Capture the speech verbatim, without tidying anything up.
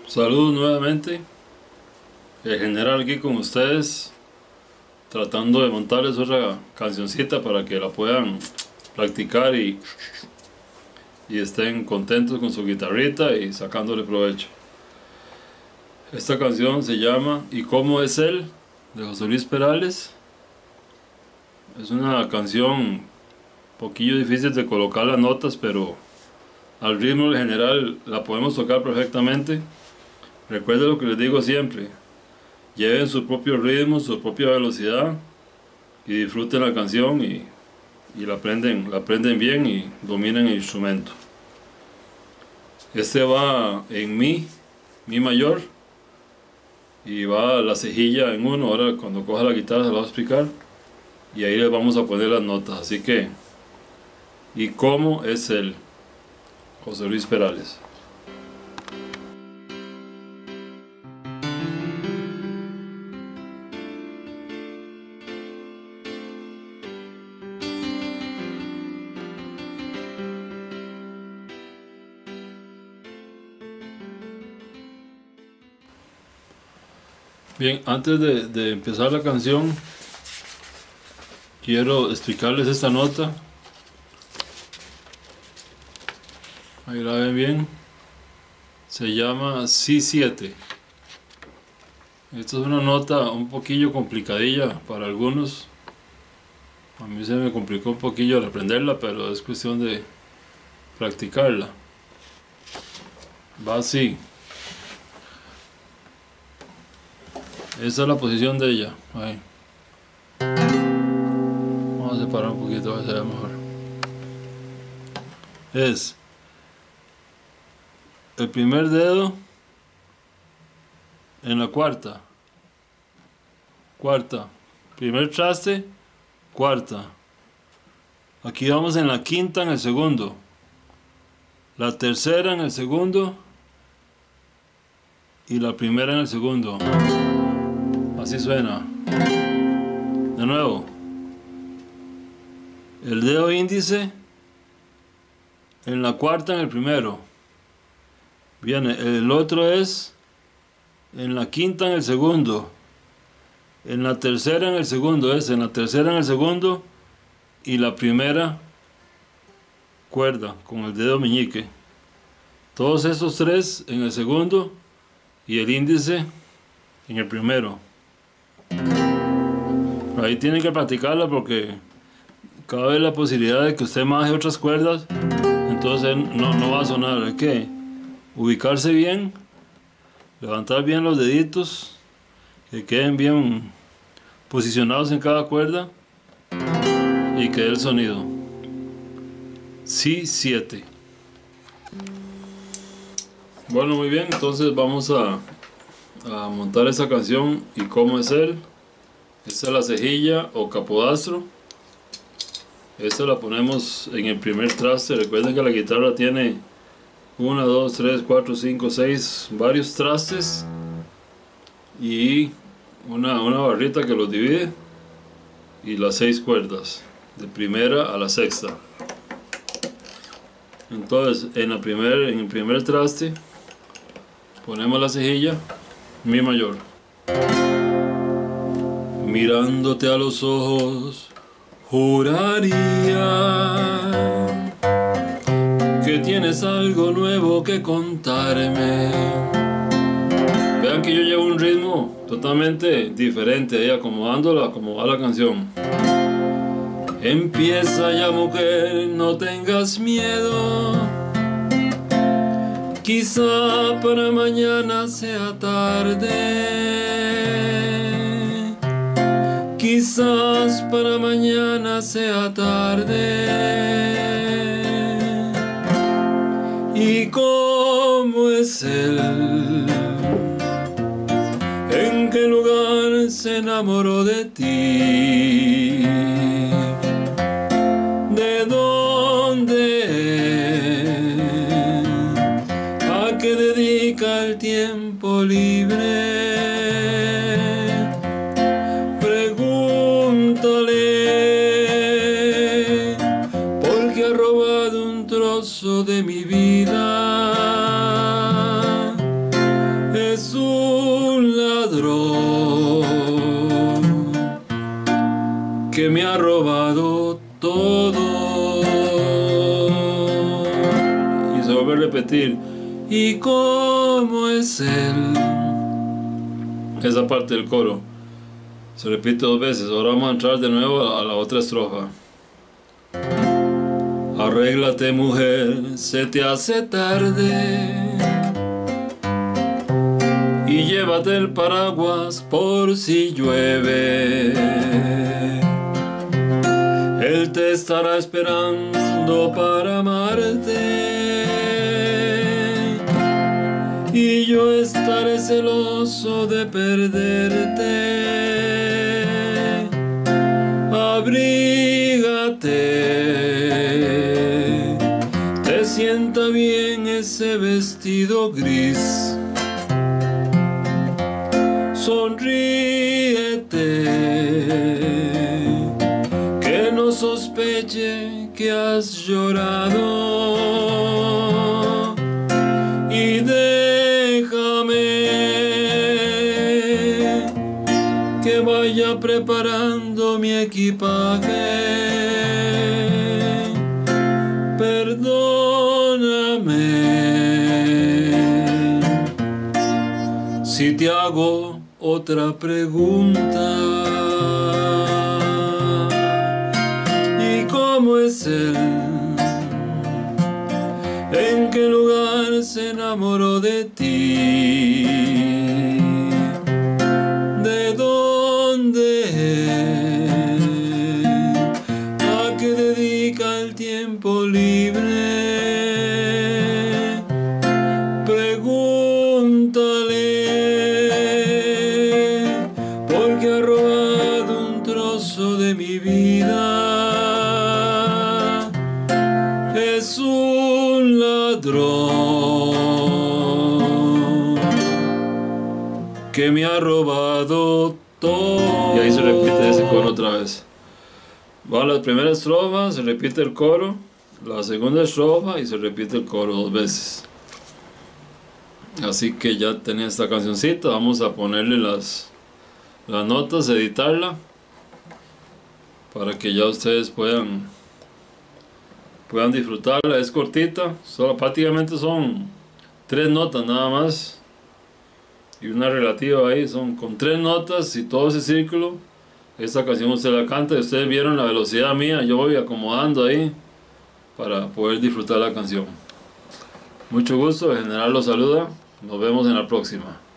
Saludos nuevamente, el general aquí con ustedes, tratando de montarles otra cancioncita para que la puedan practicar y, y estén contentos con su guitarrita y sacándole provecho. Esta canción se llama ¿Y cómo es él?, de José Luis Perales. Es una canción un poquillo difícil de colocar las notas, pero al ritmo en general la podemos tocar perfectamente. Recuerden lo que les digo siempre: lleven su propio ritmo, su propia velocidad y disfruten la canción y, y la aprenden, la aprenden bien y dominen el instrumento. Este va en mi, mi mayor, y va la cejilla en uno. Ahora cuando coja la guitarra se lo voy a explicar y ahí les vamos a poner las notas. Así que, ¿y cómo es él? José Luis Perales. Bien, antes de, de empezar la canción, quiero explicarles esta nota. Ahí la ven bien. Se llama Si siete. Esta es una nota un poquillo complicadilla para algunos. A mí se me complicó un poquillo al aprenderla, pero es cuestión de practicarla. Va así. Esa es la posición de ella. Ahí. Vamos a separar un poquito, a ver si se ve mejor. Es el primer dedo en la cuarta. Cuarta. Primer traste, cuarta. Aquí vamos en la quinta en el segundo. La tercera en el segundo. Y la primera en el segundo. Así suena. De nuevo. El dedo índice en la cuarta en el primero. Viene, el otro es en la quinta en el segundo. En la tercera en el segundo es en la tercera en el segundo. Y la primera cuerda con el dedo meñique. Todos estos tres en el segundo y el índice en el primero. Ahí tienen que practicarla porque cada vez la posibilidad de que usted maneje otras cuerdas, entonces no, no va a sonar. Hay que ubicarse bien, levantar bien los deditos, que queden bien posicionados en cada cuerda y que dé el sonido. Si siete. Bueno, muy bien, entonces vamos a, a montar esa canción. ¿Y cómo es él? Esta es la cejilla o capodastro. Esta la ponemos en el primer traste. Recuerden que la guitarra tiene uno, dos, tres, cuatro, cinco, seis, varios trastes y una, una barrita que los divide, y las seis cuerdas de primera a la sexta. Entonces en, la primer, en el primer traste ponemos la cejilla, mi mayor. Mirándote a los ojos, juraría que tienes algo nuevo que contarme. Vean que yo llevo un ritmo totalmente diferente, ahí acomodándola como va la canción. Empieza ya, mujer, no tengas miedo. Quizá para mañana sea tarde. Quizás para mañana sea tarde. ¿Y cómo es él? ¿En qué lugar se enamoró de ti? ¿De dónde es? ¿A qué dedica el tiempo libre? De mi vida y cómo es él. Esa parte del coro se repite dos veces. Ahora vamos a entrar de nuevo a la otra estrofa. Arréglate, mujer, se te hace tarde, y llévate el paraguas por si llueve. Él te estará esperando para amarte, y yo estaré celoso de perderte. Abrígate, te sienta bien ese vestido gris. Sonríete, que no sospeche que has llorado, y déjame que vaya preparando mi equipaje. Perdóname si te hago otra pregunta. ¿Y cómo es él? ¿En qué lugar se enamoró de ti? ¿De dónde es? ¿A qué dedica el tiempo libre? De mi vida es un ladrón que me ha robado todo. Y ahí se repite ese coro otra vez. Va la primera estrofa, se repite el coro, la segunda estrofa y se repite el coro dos veces. Así que ya tenía esta cancioncita. Vamos a ponerle las, las notas, editarla, para que ya ustedes puedan puedan disfrutarla. Es cortita, solo prácticamente son tres notas nada más y una relativa ahí. Son con tres notas y todo ese círculo. Esta canción usted la canta y ustedes vieron la velocidad mía. Yo voy acomodando ahí para poder disfrutar la canción. Mucho gusto, el general los saluda. Nos vemos en la próxima.